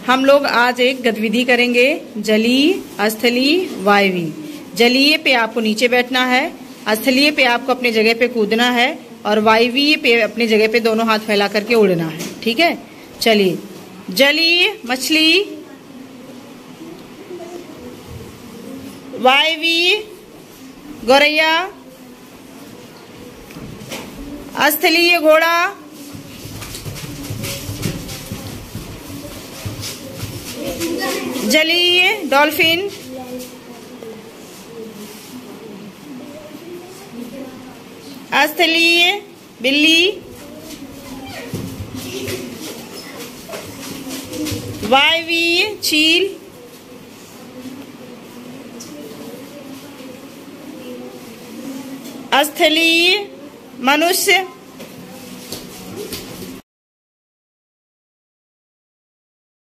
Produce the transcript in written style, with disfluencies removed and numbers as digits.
हम लोग आज एक गतिविधि करेंगे, जलीय, स्थलीय, वायवीय। जलीय पे आपको नीचे बैठना है, स्थलीय पे आपको अपने जगह पे कूदना है और वायवीय पे अपनी जगह पे दोनों हाथ फैला करके उड़ना है। ठीक है, चलिए। जलीय मछली, वायवीय गौरैया, स्थलीय घोड़ा, जलीय डॉल्फिन, स्थलीय बिल्ली, वायवीय चील, स्थलीय मनुष्य,